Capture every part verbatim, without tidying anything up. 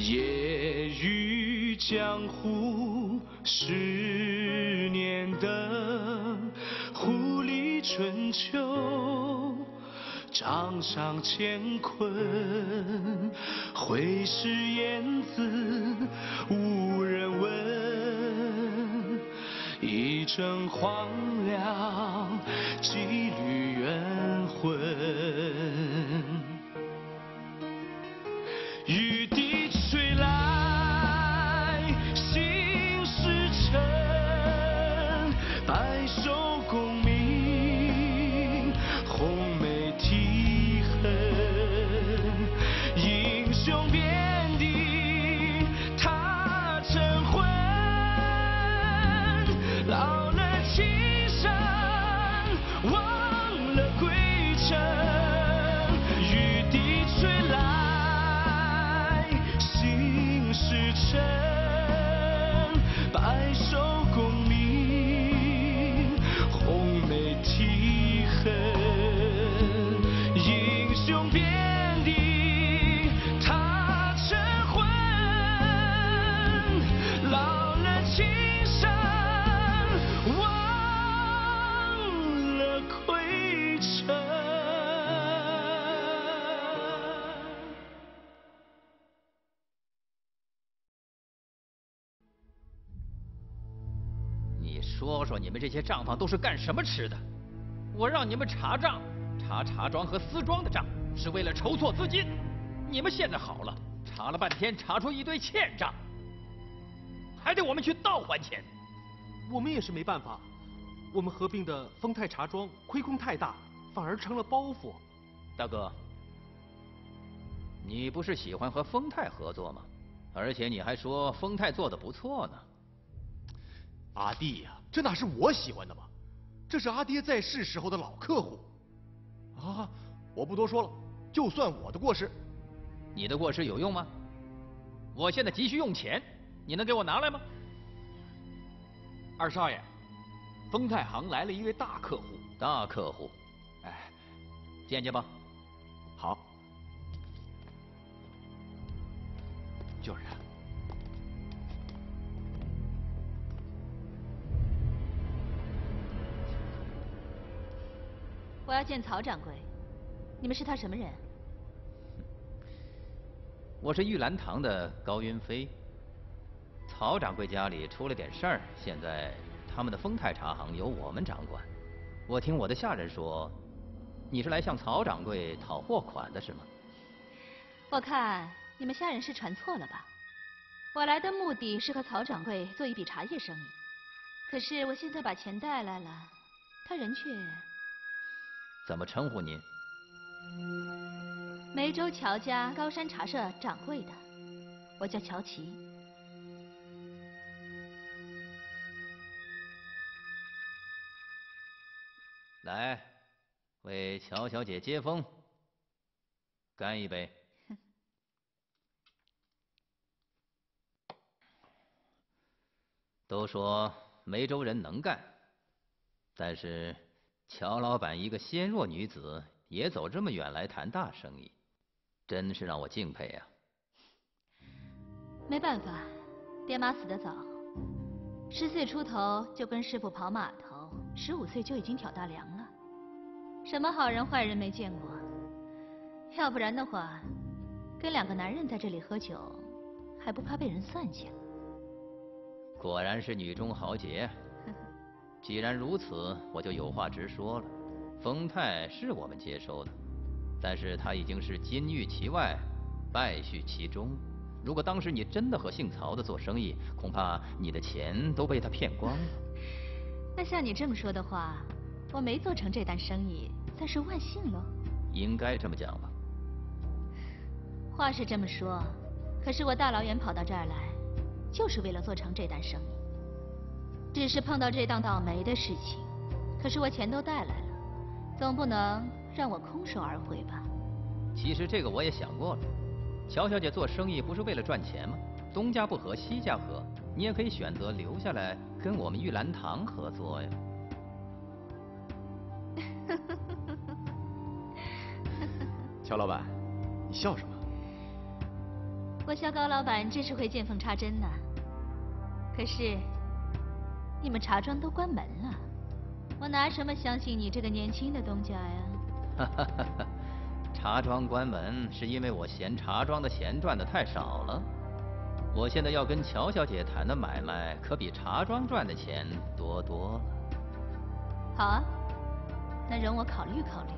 夜雨江湖十年灯，狐狸春秋。 掌上乾坤，会是言子无人问。一阵黄粱，几缕冤魂。雨滴吹来，心事沉，白首功名，红梅。 啼恨，英雄遍地踏尘昏，老了青山，忘了归程。雨滴吹来，心事沉，白首功名，红梅啼恨。 英雄遍地踏尘昏，老了青山，忘了归程。 你说说，你们这些账房都是干什么吃的？我让你们查账。 查茶庄和丝庄的账，是为了筹措资金。你们现在好了，查了半天，查出一堆欠账，还得我们去倒还钱。 我们也是没办法，我们合并的丰泰茶庄亏空太大，反而成了包袱。 大哥，你不是喜欢和丰泰合作吗？而且你还说丰泰做的不错呢。 阿弟呀、啊，这哪是我喜欢的吗？这是阿爹在世时候的老客户。 啊，我不多说了，就算我的过失。 你的过失有用吗？我现在急需用钱，你能给我拿来吗？ 二少爷，丰泰行来了一位大客户。 大客户，哎，见见吧。 好，就是他。 我要见曹掌柜，你们是他什么人？ 我是玉兰堂的高云飞。曹掌柜家里出了点事儿，现在他们的丰泰茶行由我们掌管。我听我的下人说，你是来向曹掌柜讨货款的是吗？ 我看你们下人是传错了吧？我来的目的是和曹掌柜做一笔茶叶生意，可是我现在把钱带来了，他人却…… 怎么称呼您？ 梅州乔家高山茶社掌柜的，我叫乔琪。 来，为乔小姐接风，干一杯。都说梅州人能干，但是乔老板一个纤弱女子也走这么远来谈大生意，真是让我敬佩呀。 没办法，爹妈死得早，十岁出头就跟师傅跑码头，十五岁就已经挑大梁了，什么好人坏人没见过。要不然的话，跟两个男人在这里喝酒，还不怕被人算计？ 果然是女中豪杰。既然如此，我就有话直说了。丰泰是我们接收的，但是他已经是金玉其外，败絮其中。如果当时你真的和姓曹的做生意，恐怕你的钱都被他骗光了。 那像你这么说的话，我没做成这单生意，算是万幸喽。 应该这么讲吧。 话是这么说，可是我大老远跑到这儿来，就是为了做成这单生意。只是碰到这档倒霉的事情，可是我钱都带来了，总不能让我空手而回吧？ 其实这个我也想过了。乔小姐做生意不是为了赚钱吗？东家不和西家和，你也可以选择留下来跟我们玉兰堂合作呀。 乔老板，你笑什么？ 我肖高老板真是会见缝插针呐。可是，你们茶庄都关门了，我拿什么相信你这个年轻的东家呀？ 哈哈哈哈，茶庄关门是因为我嫌茶庄的钱赚的太少了。我现在要跟乔小姐谈的买卖，可比茶庄赚的钱多多了。 好啊，那容我考虑考虑。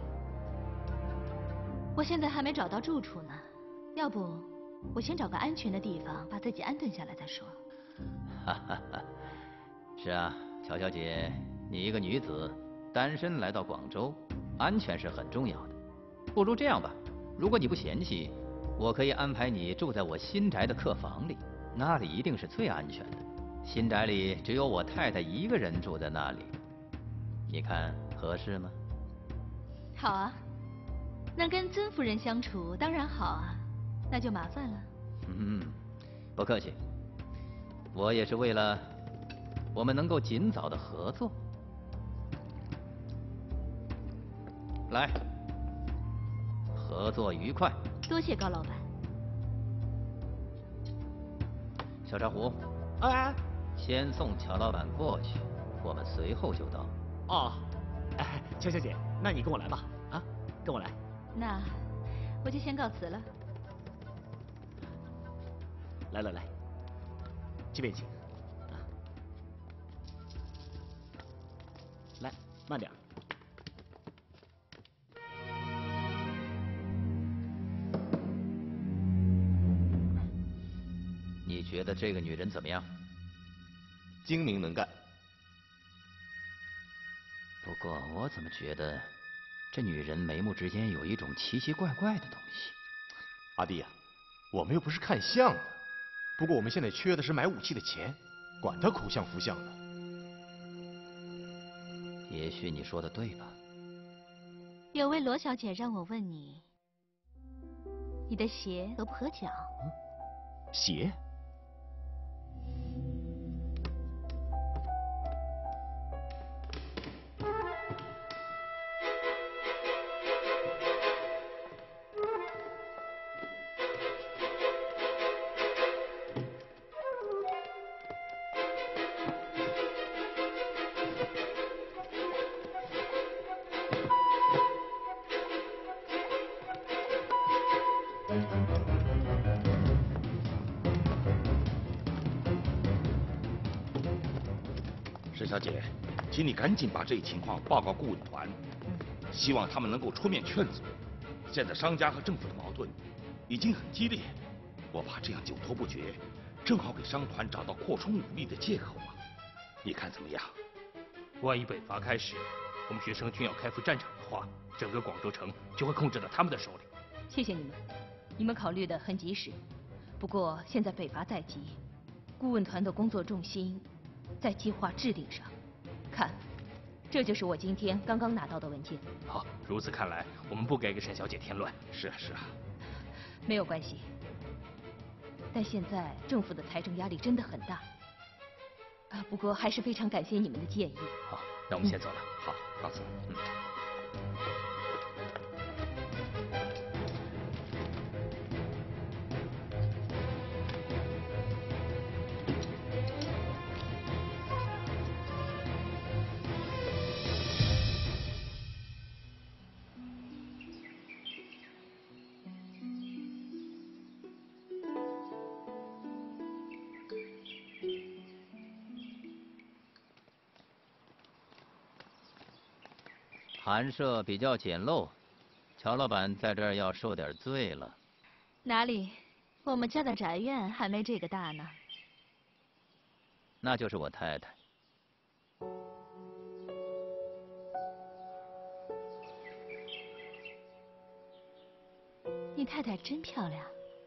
我现在还没找到住处呢，要不我先找个安全的地方把自己安顿下来再说。 哈哈哈，是啊，乔小姐，你一个女子，单身来到广州，安全是很重要的。不如这样吧，如果你不嫌弃，我可以安排你住在我新宅的客房里，那里一定是最安全的。新宅里只有我太太一个人住在那里，你看合适吗？ 好啊，能跟尊夫人相处当然好啊，那就麻烦了。 嗯，不客气，我也是为了我们能够尽早的合作。来，合作愉快。 多谢高老板。 小茶壶， 哎， 先送乔老板过去，我们随后就到。 哦，哎，乔小姐，那你跟我来吧，啊，跟我来。 那我就先告辞了。 来来来，这边请。啊，来，慢点。 你觉得这个女人怎么样？ 精明能干。 不过我怎么觉得这女人眉目之间有一种奇奇怪怪的东西？ 阿弟呀、啊，我们又不是看相的，不过我们现在缺的是买武器的钱，管他苦相福相的。 也许你说的对吧？ 有位罗小姐让我问你，你的鞋合不合脚？ 嗯、鞋？ 石小姐，请你赶紧把这一情况报告顾问团，希望他们能够出面劝阻。现在商家和政府的矛盾已经很激烈，我怕这样久拖不决，正好给商团找到扩充武力的借口啊！你看怎么样？ 万一北伐开始，我们学生军要开赴战场的话，整个广州城就会控制到他们的手里。 谢谢你们，你们考虑的很及时。不过现在北伐在即，顾问团的工作重心在计划制定上。看，这就是我今天刚刚拿到的文件。 好，如此看来，我们不该给沈小姐添乱。 是啊，是啊， 没有关系。但现在政府的财政压力真的很大。啊，不过还是非常感谢你们的建议。 好，那我们先走了。 嗯、好，告辞。嗯。 寒舍比较简陋，乔老板在这儿要受点罪了。 哪里，我们家的宅院还没这个大呢。 那就是我太太。 你太太真漂亮。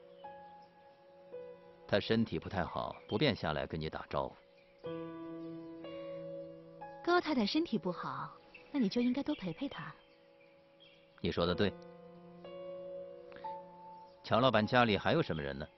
她身体不太好，不便下来跟你打招呼。 高太太身体不好，那你就应该多陪陪她。 你说的对。乔老板家里还有什么人呢？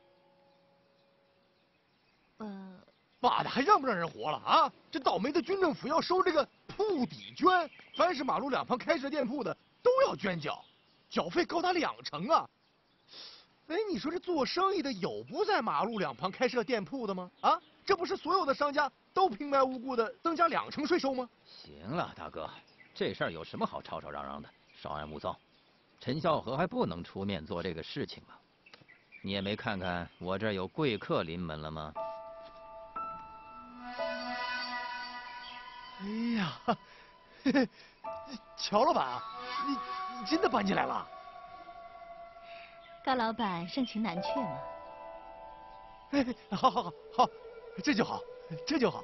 呃， 妈的，还让不让人活了啊？这倒霉的军政府要收这个铺底捐，凡是马路两旁开设店铺的都要捐缴，缴费高达两成啊！ 哎，你说这做生意的有不在马路两旁开设店铺的吗？啊，这不是所有的商家都平白无故的增加两成税收吗？ 行了，大哥，这事儿有什么好吵吵嚷嚷的？稍安勿躁。陈孝和还不能出面做这个事情吗？你也没看看我这儿有贵客临门了吗？ 哎呀，嘿嘿，乔老板，你你真的搬进来了？ 高老板盛情难却嘛。 哎，好好好好，这就好，这就好。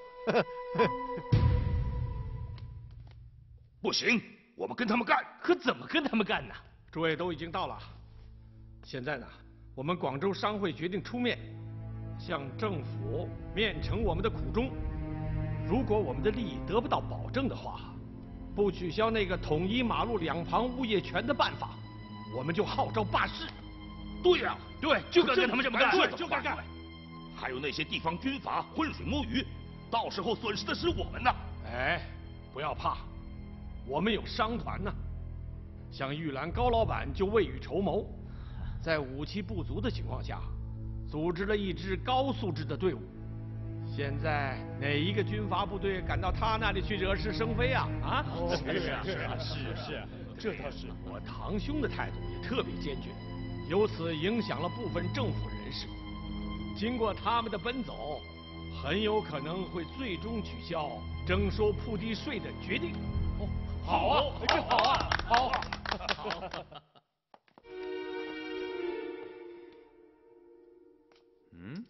不行，我们跟他们干。 可怎么跟他们干呢？ 诸位都已经到了，现在呢，我们广州商会决定出面，向政府面陈我们的苦衷。如果我们的利益得不到保证的话，不取消那个统一马路两旁物业权的办法，我们就号召罢市。 对呀、啊， 对，就该跟他们这么干， 对， 就该干。 还有那些地方军阀浑水摸鱼，到时候损失的是我们呐。 哎，不要怕，我们有商团呢。像玉兰高老板就未雨绸缪，在武器不足的情况下，组织了一支高素质的队伍。现在哪一个军阀部队敢到他那里去惹是生非啊？啊？ 是啊，是啊，是是，这倒是。 我堂兄的态度也特别坚决，由此影响了部分政府人士。经过他们的奔走，很有可能会最终取消征收铺地税的决定。 哦，好啊，这好啊，好啊，好。 嗯。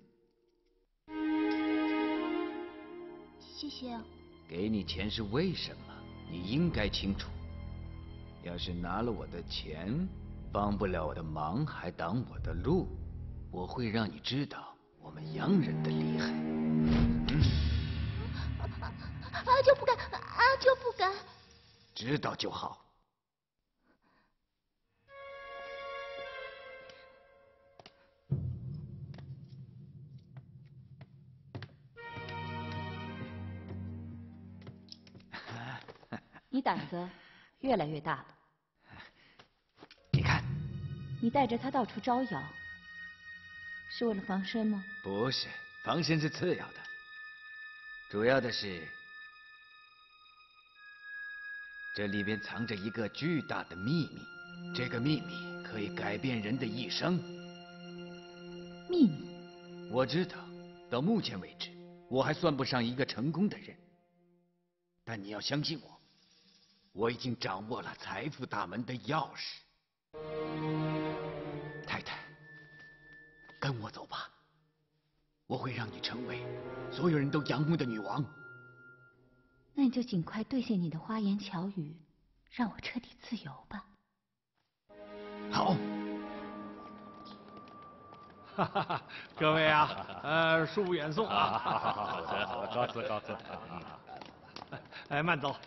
谢谢。 给你钱是为什么？你应该清楚。要是拿了我的钱，帮不了我的忙，还挡我的路，我会让你知道我们洋人的厉害。嗯。 阿秋不敢，阿秋不敢。 知道就好。 你胆子越来越大了。 你看， 你带着他到处招摇，是为了防身吗？ 不是，防身是次要的，主要的是这里边藏着一个巨大的秘密，这个秘密可以改变人的一生。 秘密？ 我知道，到目前为止，我还算不上一个成功的人，但你要相信我。我已经掌握了财富大门的钥匙，太太，跟我走吧，我会让你成为所有人都仰慕的女王。 那你就尽快兑现你的花言巧语，让我彻底自由吧。 好。 哈哈哈，各位啊，呃，恕不远送啊。 好的，好的，告辞，告辞。 哎，慢走。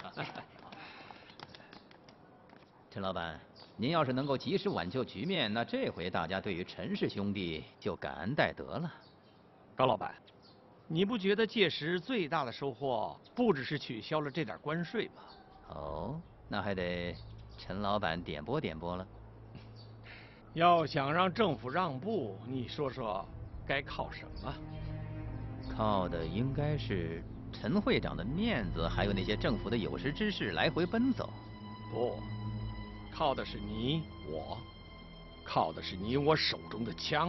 陈老板，您要是能够及时挽救局面，那这回大家对于陈氏兄弟就感恩戴德了。 高老板，你不觉得届时最大的收获不只是取消了这点关税吗？ 哦，那还得陈老板点拨点拨了。 要想让政府让步，你说说该靠什么？ 靠的应该是陈会长的面子，还有那些政府的有识之士来回奔走。 不。靠的是你我，靠的是你我手中的枪。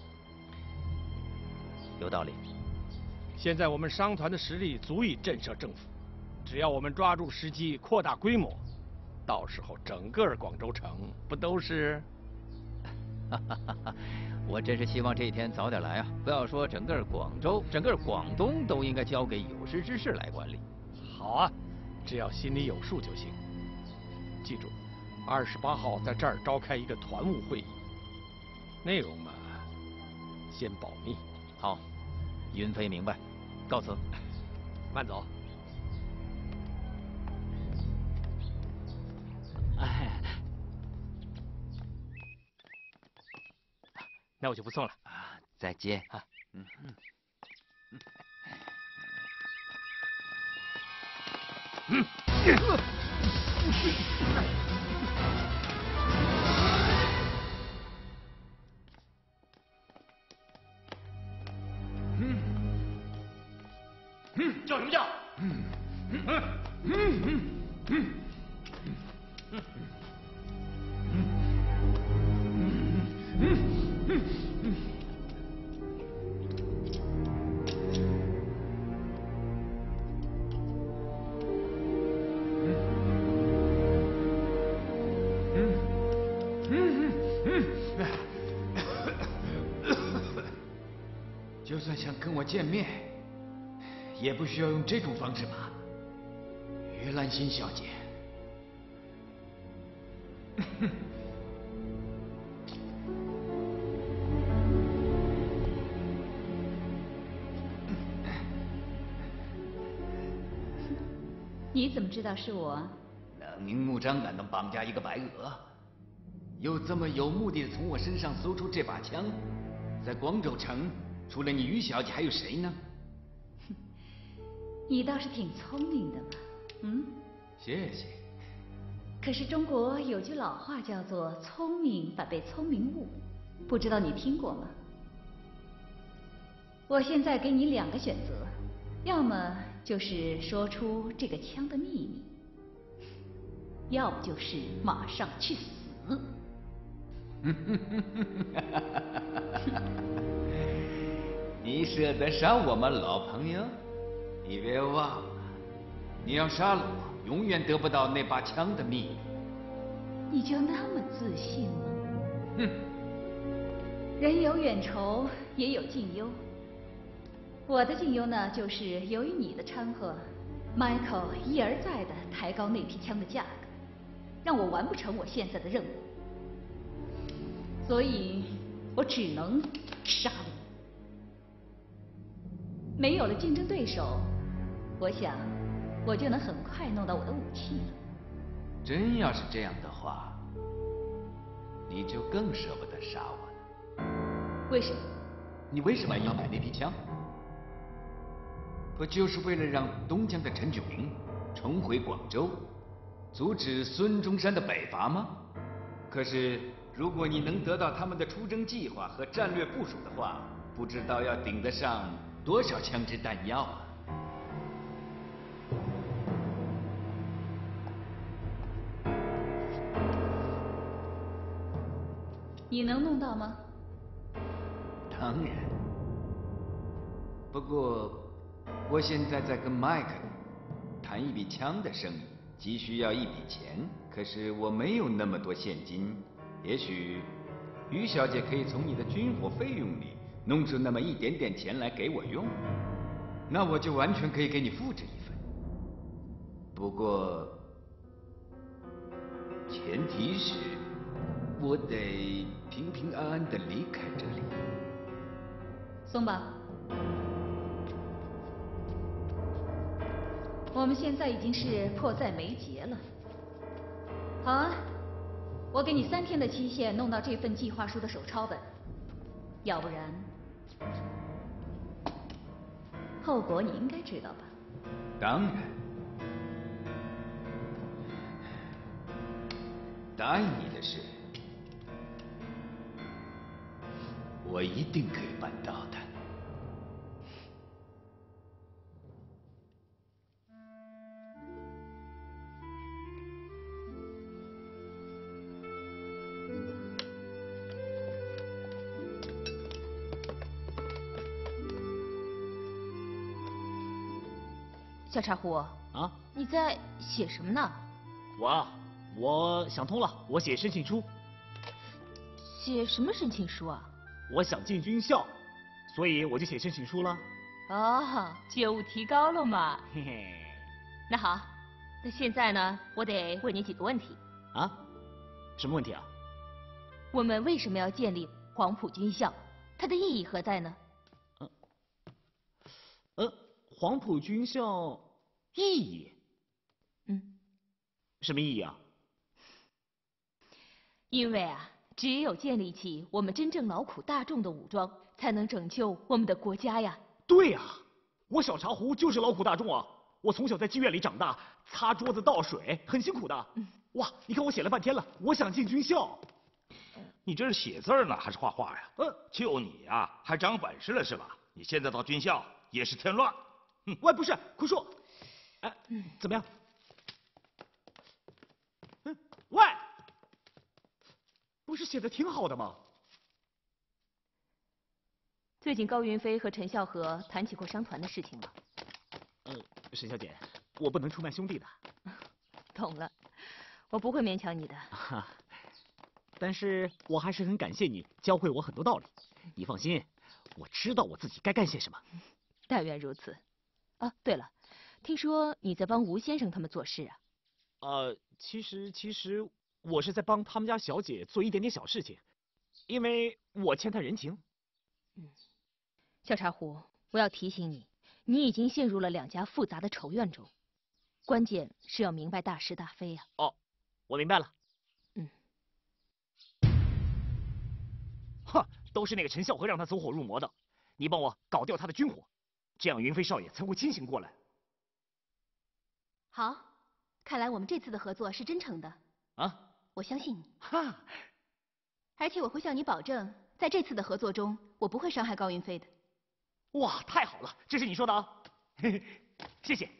有道理。 现在我们商团的实力足以震慑政府，只要我们抓住时机扩大规模，到时候整个广州城不都是？ 哈哈哈！我真是希望这一天早点来啊！不要说整个广州，整个广东都应该交给有识之士来管理。 好啊，只要心里有数就行。记住。二十八号在这儿召开一个团务会议，内容嘛，先保密。 好，云飞明白，告辞。 慢走。 哎，那我就不送了啊，再见啊。 嗯嗯嗯。 叫什么叫？嗯嗯嗯嗯嗯嗯嗯嗯嗯。 就算想跟我见面，也不需要用这种方式吧，于兰心小姐。 你怎么知道是我？ 能明目张胆地绑架一个白鹅，又这么有目的地从我身上搜出这把枪，在广州城除了你于小姐还有谁呢？ 你倒是挺聪明的嘛，嗯？ 谢谢。 可是中国有句老话叫做“聪明反被聪明误”，不知道你听过吗？我现在给你两个选择，要么就是说出这个枪的秘密，要不就是马上去死。 你舍得杀我吗，老朋友？你别忘了，你要杀了我，永远得不到那把枪的秘密。 你就那么自信吗？ 哼！ 人有远愁，也有近忧。我的近忧呢，就是由于你的掺和 ，Michael 一而再的抬高那批枪的价格，让我完不成我现在的任务，所以我只能杀了你。没有了竞争对手，我想我就能很快弄到我的武器了。 真要是这样的话，你就更舍不得杀我了。 为什么？ 你为什么要买那批枪？不就是为了让东江的陈炯明重回广州，阻止孙中山的北伐吗？可是，如果你能得到他们的出征计划和战略部署的话，不知道要顶得上多少枪支弹药啊！ 你能弄到吗？ 当然。不过，我现在在跟麦克谈一笔枪的生意，急需要一笔钱，可是我没有那么多现金。也许于小姐可以从你的军火费用里弄出那么一点点钱来给我用，那我就完全可以给你复制一份。不过，前提是我得平平安安的离开这里。 松绑。我们现在已经是迫在眉睫了。好啊，我给你三天的期限弄到这份计划书的手抄本，要不然后果你应该知道吧？ 当然。答应你的事，我一定可以办到的。 小茶壶啊， 你在写什么呢？ 我啊，我想通了，我写申请书。 写什么申请书啊？ 我想进军校，所以我就写申请书了。 哦，觉悟提高了嘛。 嘿嘿。 那好，那现在呢，我得问你几个问题。 啊？什么问题啊？ 我们为什么要建立黄埔军校？它的意义何在呢？ 呃，呃，黄埔军校意义？ 嗯。 什么意义啊？ 因为啊，只有建立起我们真正劳苦大众的武装，才能拯救我们的国家呀。 对呀，我小茶壶就是劳苦大众啊！我从小在妓院里长大，擦桌子倒水，很辛苦的。嗯、哇，你看我写了半天了，我想进军校。 你这是写字呢，还是画画呀？ 嗯， 就你呀，还长本事了是吧？你现在到军校也是添乱。 喂，不是，坤叔，哎，怎么样？嗯，喂，不是写的挺好的吗？ 最近高云飞和陈孝和谈起过商团的事情吗？ 呃，沈小姐，我不能出卖兄弟的。 懂了，我不会勉强你的。 哈，但是我还是很感谢你教会我很多道理。你放心，我知道我自己该干些什么。 但愿如此。啊，对了，听说你在帮吴先生他们做事啊？ 呃，其实其实我是在帮他们家小姐做一点点小事情，因为我欠她人情。 嗯，小茶壶，我要提醒你，你已经陷入了两家复杂的仇怨中，关键是要明白大是大非啊。 哦，我明白了。 嗯。 哼，都是那个陈孝和让他走火入魔的，你帮我搞掉他的军火，这样云飞少爷才会清醒过来。 好，看来我们这次的合作是真诚的。 啊， 我相信你。 哈， 而且我会向你保证，在这次的合作中，我不会伤害高云飞的。 哇，太好了，这是你说的啊，嘿嘿，谢谢。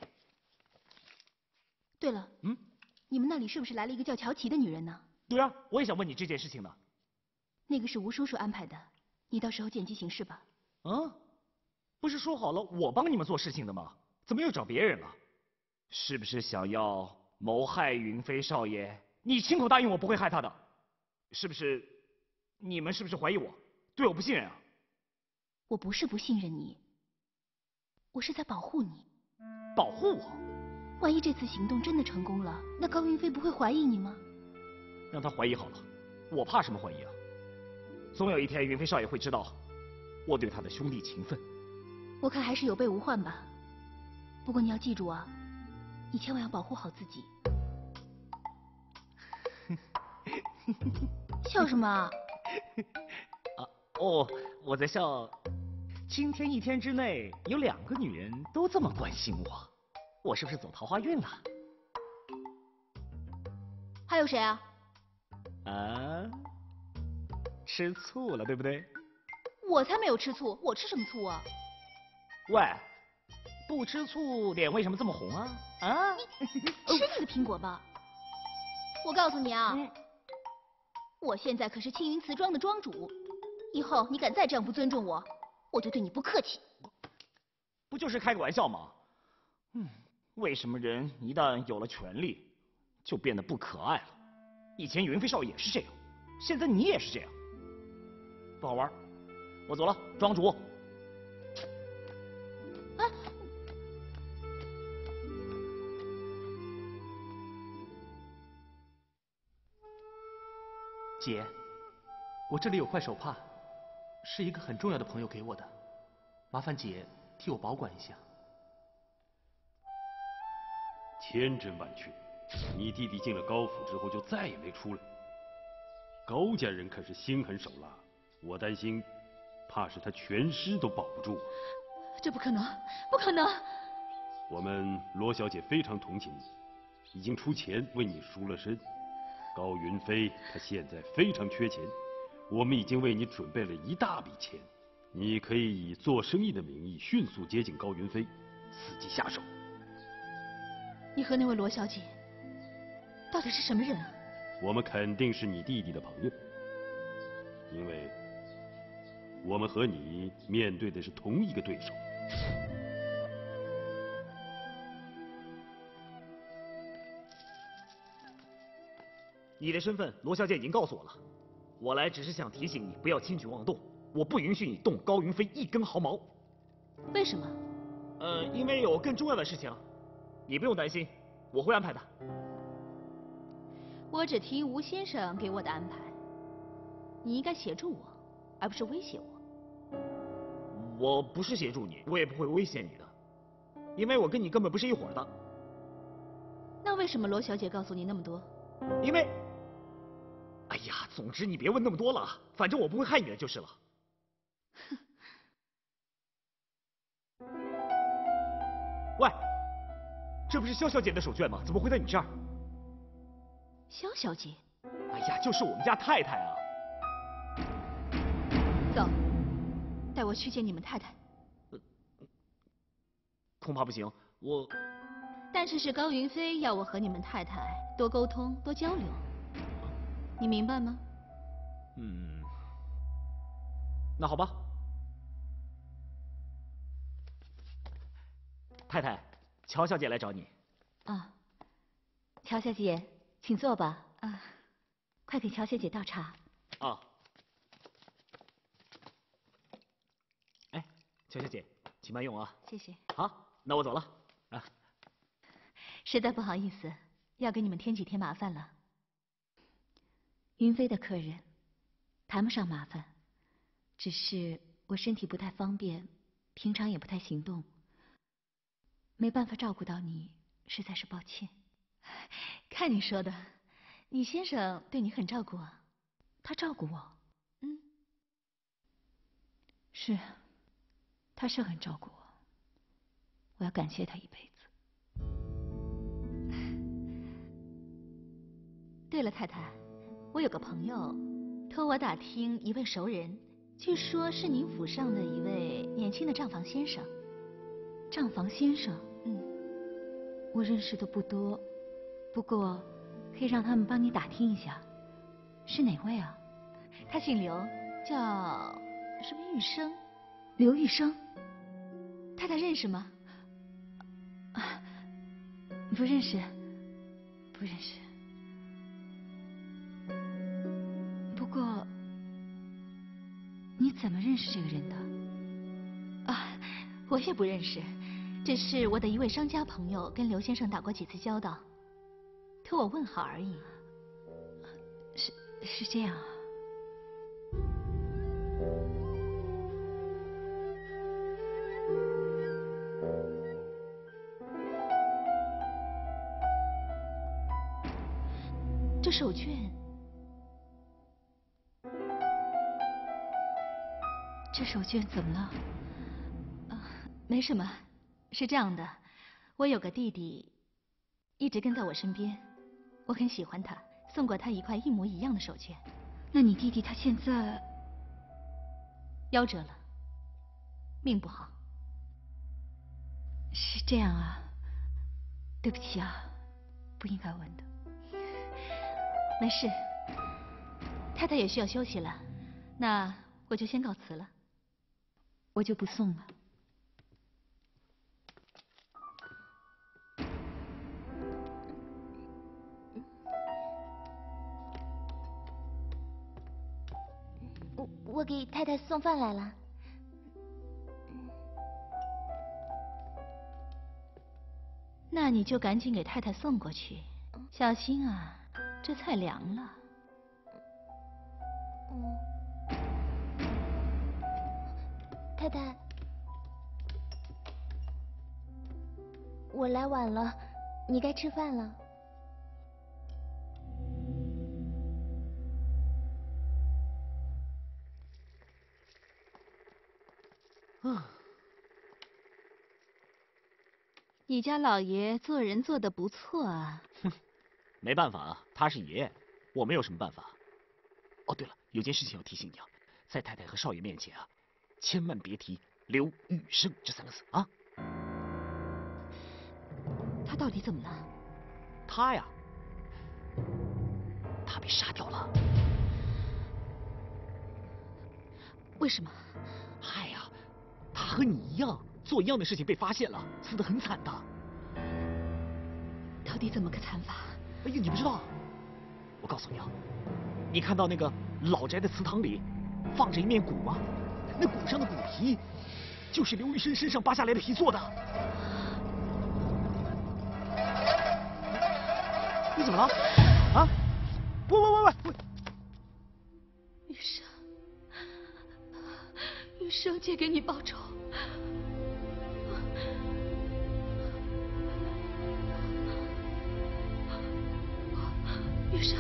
对了， 嗯， 你们那里是不是来了一个叫乔琪的女人呢？ 对啊，我也想问你这件事情呢。 那个是吴叔叔安排的，你到时候见机行事吧。 啊，不是说好了我帮你们做事情的吗？怎么又找别人了？是不是想要谋害云飞少爷？你亲口答应我不会害他的，是不是？你们是不是怀疑我，对我不信任啊？ 我不是不信任你，我是在保护你。 保护我？ 万一这次行动真的成功了，那高云飞不会怀疑你吗？ 让他怀疑好了，我怕什么怀疑啊？总有一天云飞少爷会知道我对他的兄弟情分。 我看还是有备无患吧。不过你要记住啊，你千万要保护好自己。笑什么啊？ 啊哦，我在笑。今天一天之内有两个女人都这么关心我，我是不是走桃花运了？ 还有谁啊？ 啊，吃醋了对不对？ 我才没有吃醋，我吃什么醋啊？ 喂，不吃醋脸为什么这么红啊？啊？ 你吃你的苹果吧！我告诉你啊，嗯、我现在可是青云瓷庄的庄主，以后你敢再这样不尊重我，我就对你不客气。 不就是开个玩笑吗？嗯，为什么人一旦有了权力，就变得不可爱了？以前云飞少爷也是这样，现在你也是这样，不好玩。我走了，庄主。 啊！ 姐，我这里有块手帕，是一个很重要的朋友给我的，麻烦姐替我保管一下。 千真万确，你弟弟进了高府之后就再也没出来。高家人可是心狠手辣，我担心，怕是他全尸都保不住。 这不可能，不可能！ 我们罗小姐非常同情你，已经出钱为你赎了身。高云飞他现在非常缺钱，我们已经为你准备了一大笔钱，你可以以做生意的名义迅速接近高云飞，伺机下手。 你和那位罗小姐到底是什么人啊？ 我们肯定是你弟弟的朋友，因为我们和你面对的是同一个对手。 你的身份，罗小姐已经告诉我了。我来只是想提醒你，不要轻举妄动。我不允许你动高云飞一根毫毛。 为什么？ 呃，因为有更重要的事情。你不用担心，我会安排的。 我只听吴先生给我的安排。你应该协助我，而不是威胁我。 我不是协助你，我也不会威胁你的，因为我跟你根本不是一伙的。 那为什么罗小姐告诉你那么多？ 因为……哎呀，总之你别问那么多了，反正我不会害你的就是了。喂，这不是萧小姐的手绢吗？怎么会在你这儿？ 萧小姐？ 哎呀，就是我们家太太啊。 走，带我去见你们太太。 恐怕不行。我， 但是是高云飞要我和你们太太多沟通、多交流，你明白吗？ 嗯，那好吧。太太，乔小姐来找你。 啊，乔小姐，请坐吧。啊，快给乔小姐倒茶。 啊。哎，乔小姐，请慢用啊。 谢谢。 好，那我走了。啊。 实在不好意思，要给你们添几天麻烦了。 云飞的客人，谈不上麻烦，只是我身体不太方便，平常也不太行动，没办法照顾到你，实在是抱歉。 看你说的，你先生对你很照顾啊。 他照顾我？ 嗯， 是，他是很照顾我，我要感谢他一辈子。 对了，太太，我有个朋友托我打听一位熟人，据说是您府上的一位年轻的账房先生。 账房先生？ 嗯， 我认识的不多，不过可以让他们帮你打听一下，是哪位啊？ 他姓刘，叫什么玉生。 刘玉生？ 太太认识吗？ 啊，不认识，不认识。不过，你怎么认识这个人的？ 啊，我也不认识，只是我的一位商家朋友跟刘先生打过几次交道，托我问好而已。 是是这样啊。 这手绢， 这手绢怎么了？ 啊，没什么，是这样的，我有个弟弟，一直跟在我身边，我很喜欢他，送过他一块一模一样的手绢。 那你弟弟他现在夭折了，命不好。 是这样啊，对不起啊，不应该问的。 没事，太太也需要休息了，那我就先告辞了。 我就不送了。 我我给太太送饭来了。 那你就赶紧给太太送过去，小心啊。这菜凉了。 嗯，太太，我来晚了，你该吃饭了。 嗯，你家老爷做人做得不错啊。 哼。没办法啊，他是爷，我没有什么办法。哦，对了，有件事情要提醒你啊，在太太和少爷面前啊，千万别提刘玉生这三个字啊。 他到底怎么了？ 他呀，他被杀掉了。 为什么？ 嗨呀，他和你一样，做一样的事情被发现了，死得很惨的。 到底怎么个惨法？ 哎呀，你不知道？我告诉你啊，你看到那个老宅的祠堂里放着一面鼓吗？那鼓上的鼓皮就是刘玉生身上扒下来的皮做的。你怎么了？啊？喂喂喂喂喂！ 玉生，玉生，姐给你报仇。玉生，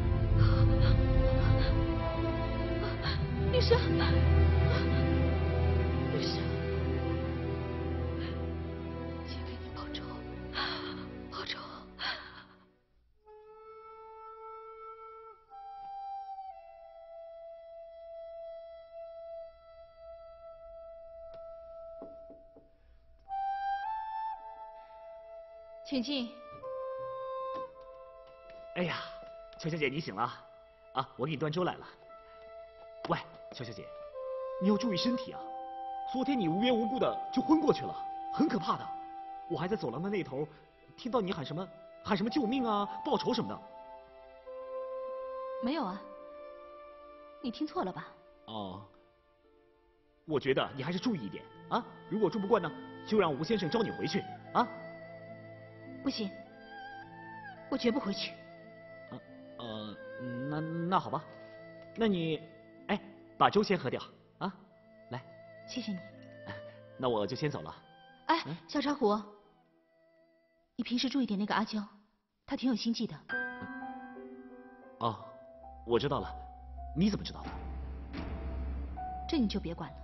玉生，玉生，姐给你报仇，报仇。 请进。 哎呀，邱小姐你醒了啊！我给你端粥来了。喂，邱小姐，你要注意身体啊！昨天你无缘无故的就昏过去了，很可怕的。我还在走廊的那头听到你喊什么喊什么救命啊、报仇什么的。 没有啊，你听错了吧？ 哦，我觉得你还是注意一点啊！如果住不惯呢，就让吴先生招你回去啊！ 不行，我绝不回去。 呃呃，那那好吧，那你，哎，把粥先喝掉啊！来， 谢谢你。 那我就先走了。 哎，小茶壶，你平时注意点那个阿娇，她挺有心计的。 哦，我知道了。你怎么知道的？ 这你就别管了。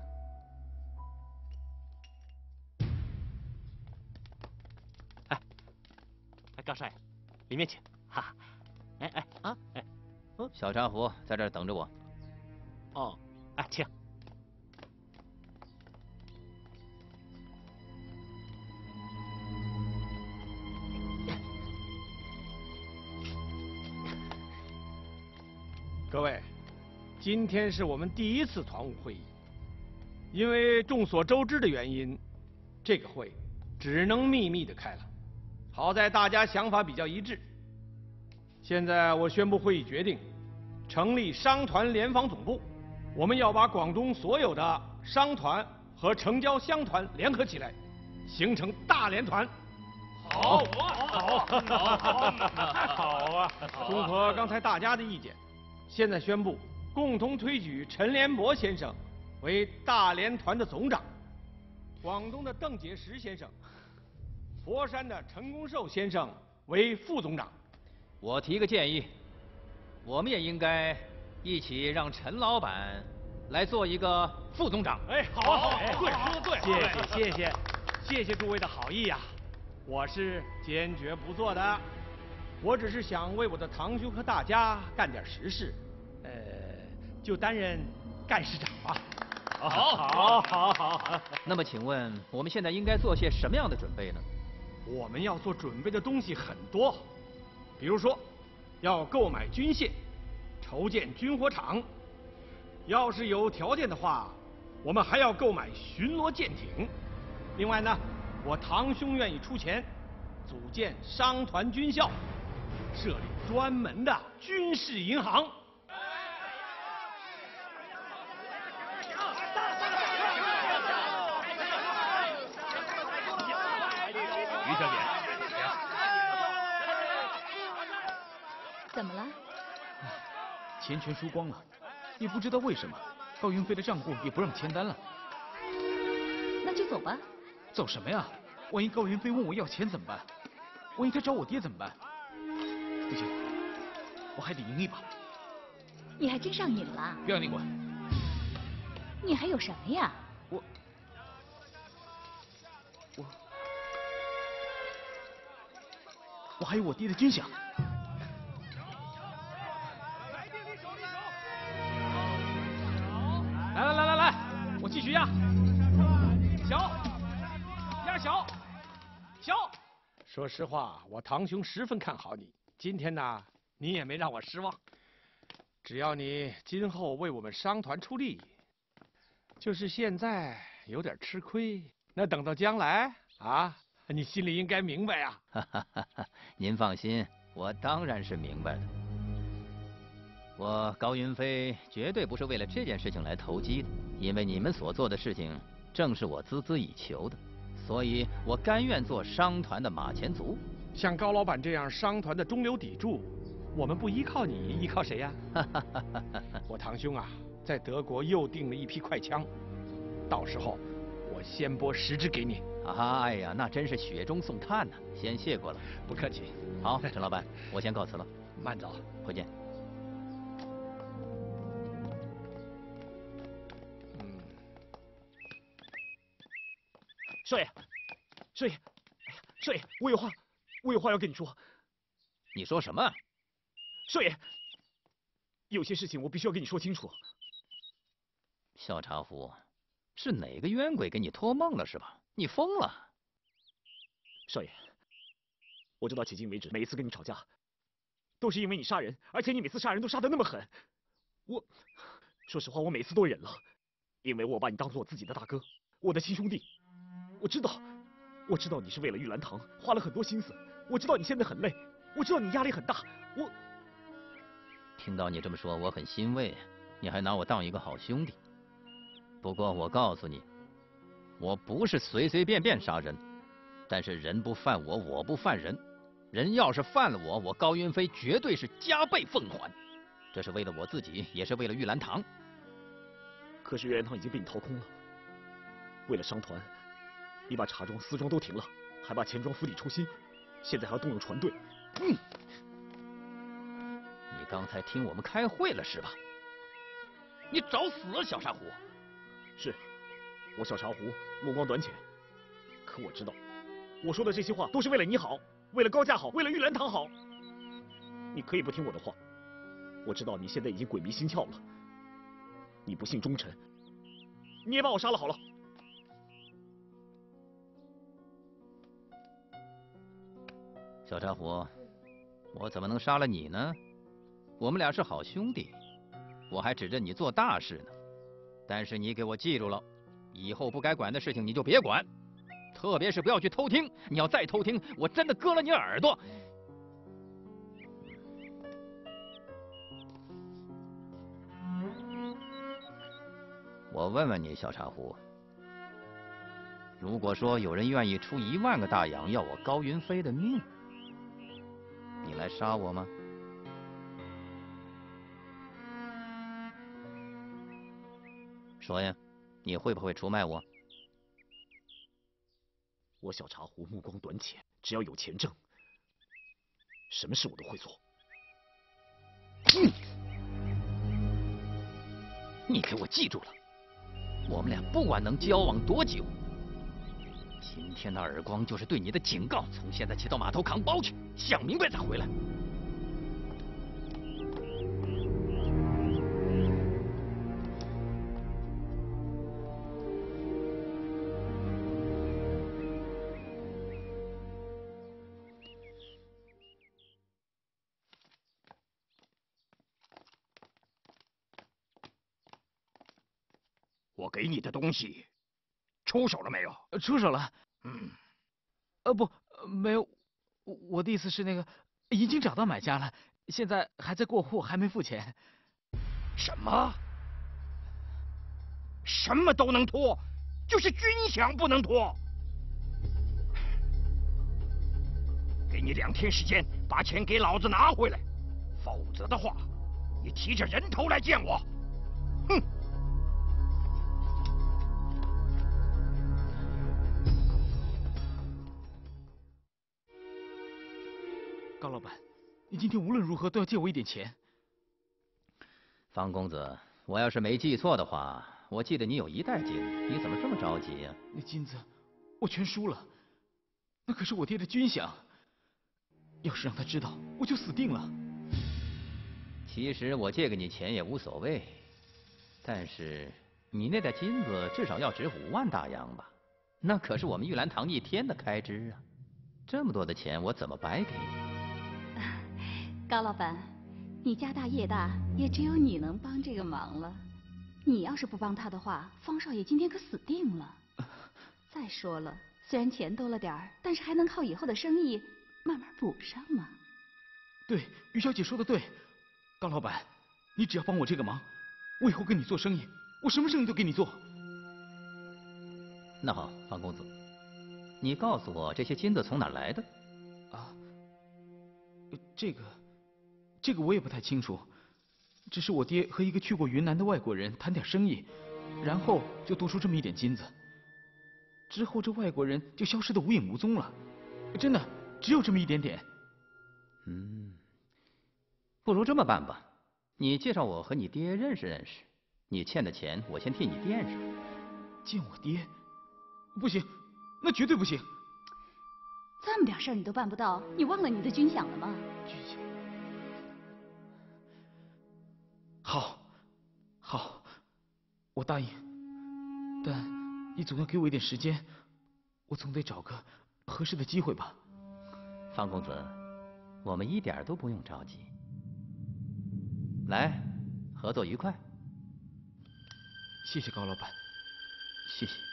哎，哎，高少爷，里面请。哈，哎哎啊哎， 嗯，小茶壶在这儿等着我。 哦，哎，请。 各位，今天是我们第一次团务会议，因为众所周知的原因，这个会只能秘密的开了。好在大家想法比较一致。现在我宣布会议决定，成立商团联防总部，我们要把广东所有的商团和城郊乡团联合起来，形成大联团。 好，好，好， 好啊！综合刚才大家的意见，现在宣布共同推举陈连博先生为大联团的总长，广东的邓解石先生、佛山的陈公寿先生为副总长。 我提个建议，我们也应该一起让陈老板来做一个副总长。 哎，好，好，对，说的对，谢谢，谢谢，谢谢诸位的好意呀、啊，我是坚决不做的，我只是想为我的堂兄和大家干点实事，呃，就担任干事长吧。 好，好，好，好。那么，请问我们现在应该做些什么样的准备呢？ 我们要做准备的东西很多，比如说，要购买军械，筹建军火厂。要是有条件的话，我们还要购买巡逻舰艇。另外呢，我堂兄愿意出钱，组建商团军校，设立专门的军事银行。 于小姐， 怎么了？ 钱全输光了，也不知道为什么，高云飞的账户也不让签单了。 那就走吧。 走什么呀？万一高云飞问我要钱怎么办？万一他找我爹怎么办？不行，我还得赢一把。 你还真上瘾了？ 不要你管。 你还有什么呀？ 我我我还有我爹的军饷。 来来来来来，我继续压，小，压小，小。说实话，我堂兄十分看好你，今天呢，你也没让我失望。只要你今后为我们商团出力，就是现在有点吃亏，那等到将来啊，你心里应该明白呀。 哈哈哈哈，您放心，我当然是明白的。我高云飞绝对不是为了这件事情来投机的，因为你们所做的事情正是我孜孜以求的，所以我甘愿做商团的马前卒。 像高老板这样商团的中流砥柱，我们不依靠你，依靠谁呀？我堂兄啊，在德国又订了一批快枪，到时候我先拨十支给你。 哎呀，那真是雪中送炭呐！先谢过了。 不客气。 好，陈老板，我先告辞了。 慢走， 回见。 少爷，少爷，哎呀，少爷，我有话，我有话要跟你说。 你说什么？ 少爷，有些事情我必须要跟你说清楚。 小茶壶，是哪个冤鬼给你托梦了是吧？你疯了！ 少爷， 我知道迄今为止每一次跟你吵架，都是因为你杀人，而且你每次杀人都杀得那么狠。我，说实话，我每次都忍了，因为我把你当做我自己的大哥，我的亲兄弟。我知道，我知道你是为了玉兰堂花了很多心思，我知道你现在很累，我知道你压力很大。我听到你这么说，我很欣慰，你还拿我当一个好兄弟。不过我告诉你，我不是随随便便杀人，但是人不犯我，我不犯人。人要是犯了我，我高云飞绝对是加倍奉还。这是为了我自己，也是为了玉兰堂。 可是玉兰堂已经被你掏空了，为了商团，你把茶庄、丝庄都停了，还把钱庄釜底抽薪，现在还要动用船队。嗯， 你刚才听我们开会了是吧？你找死啊，小沙狐！ 是，我小茶壶目光短浅，可我知道，我说的这些话都是为了你好，为了高家好，为了玉兰堂好。你可以不听我的话，我知道你现在已经鬼迷心窍了，你不信忠臣，你也把我杀了好了。 小茶壶，我怎么能杀了你呢？我们俩是好兄弟，我还指着你做大事呢。但是你给我记住了，以后不该管的事情你就别管，特别是不要去偷听。你要再偷听，我真的割了你耳朵。我问问你，小茶壶，如果说有人愿意出一万个大洋要我高云飞的命，你来杀我吗？说呀，你会不会出卖我？ 我小茶壶目光短浅，只要有钱挣，什么事我都会做。 嗯，你给我记住了，我们俩不管能交往多久，今天的耳光就是对你的警告。从现在起到码头扛包去，想明白再回来。 我给你的东西出手了没有？ 出手了。 嗯。 呃不，没有。我的意思是那个已经找到买家了，现在还在过户，还没付钱。 什么？什么都能拖，就是军饷不能拖。给你两天时间把钱给老子拿回来，否则的话，你提着人头来见我。哼！ 高老板，你今天无论如何都要借我一点钱。 方公子，我要是没记错的话，我记得你有一袋金，你怎么这么着急呀？ 那金子我全输了，那可是我爹的军饷，要是让他知道，我就死定了。 其实我借给你钱也无所谓，但是你那袋金子至少要值五万大洋吧？那可是我们玉兰堂一天的开支啊！这么多的钱，我怎么白给你？ 高老板，你家大业大，也只有你能帮这个忙了。你要是不帮他的话，方少爷今天可死定了。再说了，虽然钱多了点儿，但是还能靠以后的生意慢慢补上嘛。 对，于小姐说的对。高老板，你只要帮我这个忙，我以后跟你做生意，我什么生意都给你做。 那好，方公子，你告诉我这些金子从哪儿来的？ 啊，这个。这个我也不太清楚，只是我爹和一个去过云南的外国人谈点生意，然后就多出这么一点金子。之后这外国人就消失得无影无踪了，真的只有这么一点点。 嗯，不如这么办吧，你介绍我和你爹认识认识，你欠的钱我先替你垫上。 见我爹？不行，那绝对不行。 这么点事儿你都办不到，你忘了你的军饷了吗？ 军饷。好，好，我答应，但你总要给我一点时间，我总得找个合适的机会吧。 方公子，我们一点都不用着急。来，合作愉快。 谢谢高老板，谢谢。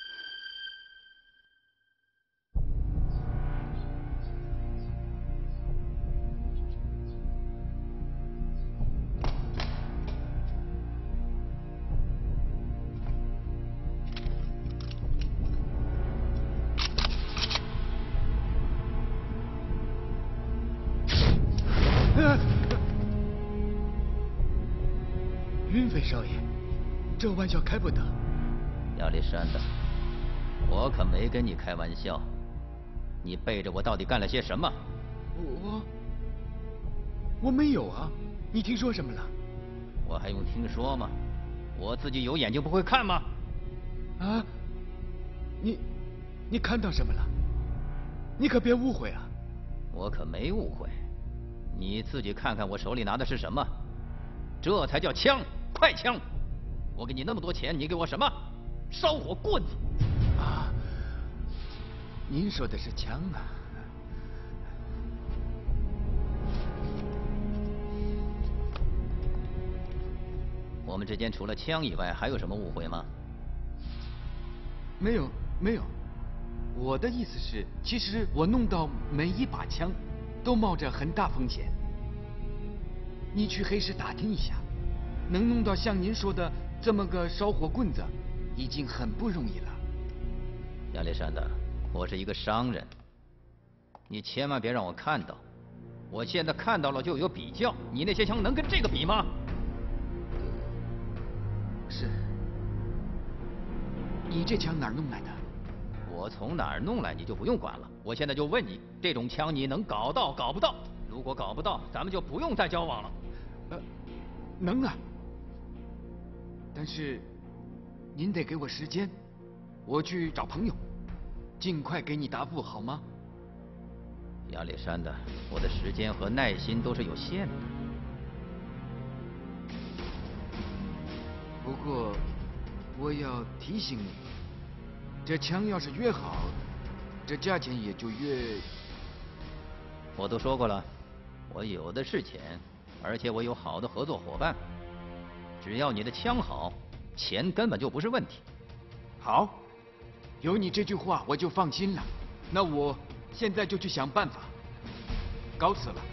云飞少爷，这玩笑开不得。 亚历山大，我可没跟你开玩笑。你背着我到底干了些什么？ 我我没有啊，你听说什么了？ 我还用听说吗？我自己有眼睛不会看吗？ 啊？你你看到什么了？你可别误会啊！ 我可没误会，你自己看看我手里拿的是什么，这才叫枪，快枪！我给你那么多钱，你给我什么？烧火棍子！ 啊，您说的是枪啊？ 我们之间除了枪以外，还有什么误会吗？ 没有，没有。我的意思是，其实我弄到每一把枪，都冒着很大风险。你去黑市打听一下，能弄到像您说的这么个烧火棍子，已经很不容易了。 亚历山大，我是一个商人，你千万别让我看到。我现在看到了就有比较，你那些枪能跟这个比吗？ 是。你这枪哪儿弄来的？ 我从哪儿弄来你就不用管了。我现在就问你，这种枪你能搞到搞不到？如果搞不到，咱们就不用再交往了。 呃，能啊。但是您得给我时间，我去找朋友，尽快给你答复，好吗？ 亚历山大，我的时间和耐心都是有限的。 不过我要提醒你，这枪要是越好，这价钱也就越…… 我都说过了，我有的是钱，而且我有好的合作伙伴。只要你的枪好，钱根本就不是问题。 好，有你这句话我就放心了。那我现在就去想办法。告辞了。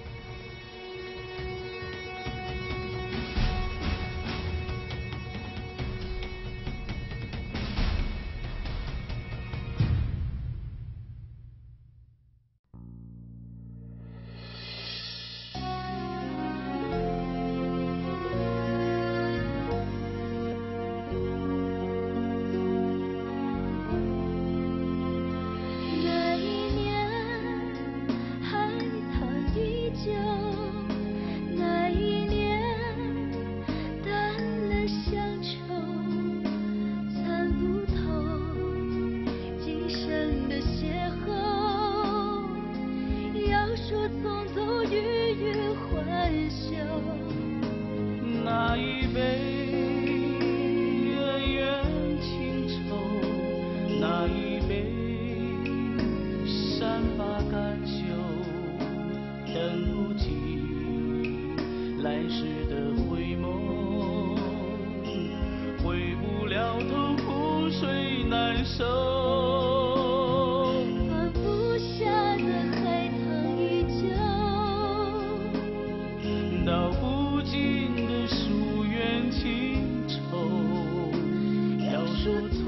说